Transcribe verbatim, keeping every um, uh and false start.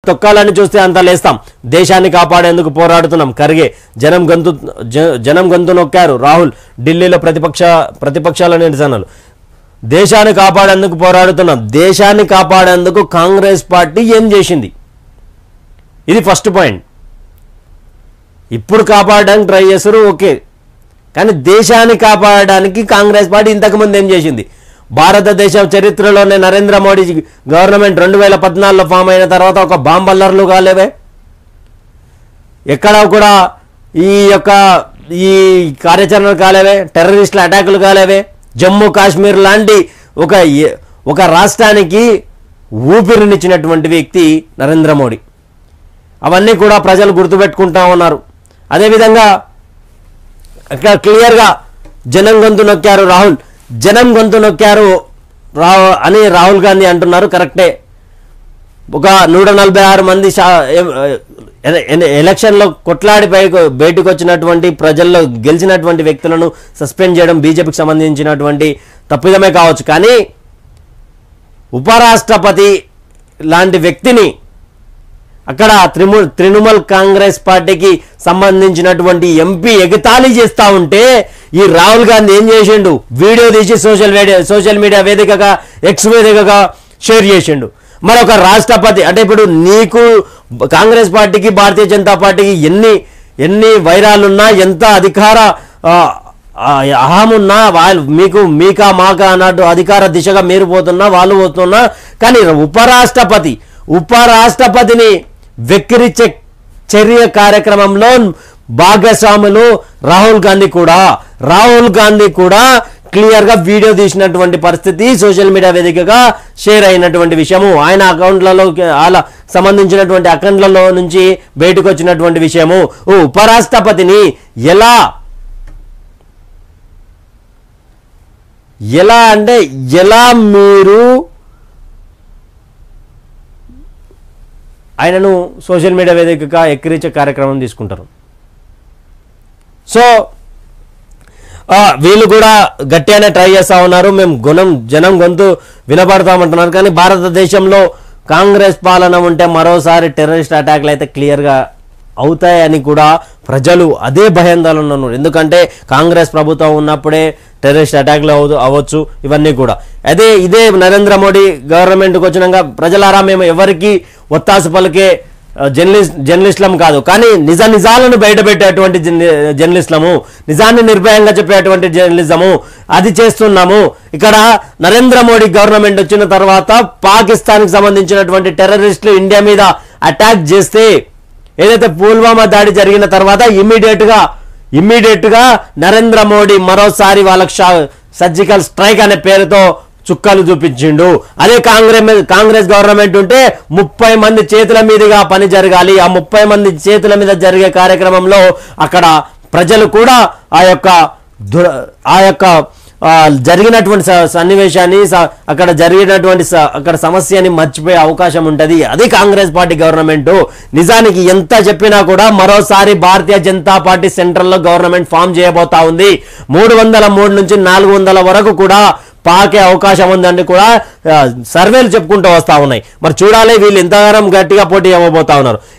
తొక్కాలని చూస్తే అంత లేస్తాం, దేశాన్ని కాపాడేందుకు పోరాడుతున్నాం ఖర్గే, జనం గొంతు జనం గొంతు నొక్కారు రాహుల్, ఢిల్లీలో ప్రతిపక్ష ప్రతిపక్షాల నిరసనలు. దేశాన్ని కాపాడేందుకు పోరాడుతున్నాం, దేశాన్ని కాపాడేందుకు కాంగ్రెస్ పార్టీ ఏం చేసింది? ఇది ఫస్ట్ పాయింట్. ఇప్పుడు కాపాడడానికి ట్రై చేస్తారు ఓకే, కానీ దేశాన్ని కాపాడడానికి కాంగ్రెస్ పార్టీ ఇంతకుముందు ఏం చేసింది? భారతదేశ చరిత్రలోనే నరేంద్ర మోడీ గవర్నమెంట్ రెండు వేల పద్నాలుగులో ఫామ్ అయిన తర్వాత ఒక బాంబల్లర్లు కాలేవే, ఎక్కడ కూడా ఈ యొక్క ఈ కార్యాచరణలు కాలేవే, టెర్రరిస్టుల అటాకులు కాలేవే. జమ్మూ కాశ్మీర్ లాంటి ఒక ఒక రాష్ట్రానికి ఊపిరినిచ్చినటువంటి వ్యక్తి నరేంద్ర మోడీ. అవన్నీ కూడా ప్రజలు గుర్తుపెట్టుకుంటా ఉన్నారు. అదేవిధంగా ఇక్కడ క్లియర్గా జనం గొంతు నొక్కారు రాహుల్, జనం గొంతు నొక్కారు రా అని రాహుల్ గాంధీ అంటున్నారు. కరెక్టే. ఒక నూట నలభై ఆరు మంది ఎలక్షన్లో కొట్లాడి బయటకు వచ్చినటువంటి ప్రజల్లో గెలిచినటువంటి వ్యక్తులను సస్పెండ్ చేయడం బీజేపీకి సంబంధించినటువంటి తప్పిదమే కావచ్చు, కానీ ఉపరాష్ట్రపతి లాంటి వ్యక్తిని అక్కడ త్రిము తృణమూల్ కాంగ్రెస్ పార్టీకి సంబంధించినటువంటి ఎంపీ ఎగతాళి చేస్తూ ఉంటే ఈ రాహుల్ గాంధీ ఏం చేసిండు? వీడియో తీసి సోషల్ మీడియా సోషల్ మీడియా వేదికగా ఎక్స్ వేదికగా షేర్ చేసిండు. మరొక రాష్ట్రపతి అంటే ఇప్పుడు నీకు కాంగ్రెస్ పార్టీకి భారతీయ జనతా పార్టీకి ఎన్ని ఎన్ని వైరాలున్నా, ఎంత అధికార అహమున్నా, వాళ్ళు మీకు మీకా మాకా అన్నట్టు అధికార దిశగా మీరు పోతున్నా, వాళ్ళు పోతున్నా, కానీ ఉపరాష్ట్రపతి ఉపరాష్ట్రపతిని వెక్కిరించే చర్య కార్యక్రమంలో భాగస్వాములు రాహుల్ గాంధీ కూడా రాహుల్ గాంధీ కూడా క్లియర్గా వీడియో తీసినటువంటి పరిస్థితి సోషల్ మీడియా వేదికగా షేర్ అయినటువంటి విషయము, ఆయన అకౌంట్లలో అలా సంబంధించినటువంటి అకౌంట్లలో నుంచి బయటకు వచ్చినటువంటి విషయము. ఉపరాష్ట్రపతిని ఎలా ఎలా అంటే ఎలా మీరు ఆయనను సోషల్ మీడియా వేదికగా ఎక్కిరించే కార్యక్రమం తీసుకుంటారు. సో వీళ్ళు కూడా గట్టిగానే ట్రై చేస్తూ ఉన్నారు. మేము గుణం జనం గొంతు వినపడతామంటున్నారు, కానీ భారతదేశంలో కాంగ్రెస్ పాలన ఉంటే మరోసారి టెర్రరిస్ట్ అటాక్లు అయితే క్లియర్గా అవుతాయని కూడా ప్రజలు అదే భయాందోళన ఉన్నారు. ఎందుకంటే కాంగ్రెస్ ప్రభుత్వం ఉన్నప్పుడే టెర్రరిస్ట్ అటాక్లు అవ అవ్వచ్చు ఇవన్నీ కూడా. అదే ఇదే నరేంద్ర మోడీ గవర్నమెంట్కి వచ్చినాక ప్రజలారా మేము ఎవరికి ఒత్తాసు పలికే జర్నలిస్ట్ జర్నలిస్టులం కాదు, కానీ నిజ నిజాలను బయటపెట్టేటువంటి జర్నలిస్టులము, నిజాన్ని నిర్భయంగా చెప్పేటువంటి జర్నలిజము అది చేస్తున్నాము. ఇక్కడ నరేంద్ర మోడీ గవర్నమెంట్ వచ్చిన తర్వాత పాకిస్తాన్కి సంబంధించినటువంటి టెర్రరిస్టులు ఇండియా మీద అటాక్ చేస్తే, ఏదైతే పుల్వామా దాడి జరిగిన తర్వాత ఇమ్మీడియట్గా ఇమ్మీడియట్గా నరేంద్ర మోడీ మరోసారి వాళ్ళకి సర్జికల్ స్ట్రైక్ అనే పేరుతో చుక్కలు చూపించిండు. అదే కాంగ్రెస్ కాంగ్రెస్ గవర్నమెంట్ ఉంటే ముప్పై మంది చేతుల మీదుగా పని జరగాలి. ఆ ముప్పై మంది చేతుల మీద జరిగే కార్యక్రమంలో అక్కడ ప్రజలు కూడా ఆ యొక్క ఆ యొక్క జరిగినటువంటి సన్నివేశాన్ని, అక్కడ జరిగినటువంటి అక్కడ సమస్యని మర్చిపోయే అవకాశం ఉంటుంది. అది కాంగ్రెస్ పార్టీ గవర్నమెంట్. నిజానికి ఎంత చెప్పినా కూడా మరోసారి భారతీయ జనతా పార్టీ సెంట్రల్లో గవర్నమెంట్ ఫామ్ చేయబోతా ఉంది. మూడు వందల మూడు నుంచి నాలుగు వందల వరకు కూడా పాకే అవకాశం ఉందని కూడా సర్వేలు చెప్పుకుంటూ వస్తూ ఉన్నాయి. మరి చూడాలి వీళ్ళు ఎంతగానం గట్టిగా పోటీ ఇవ్వబోతా ఉన్నారు.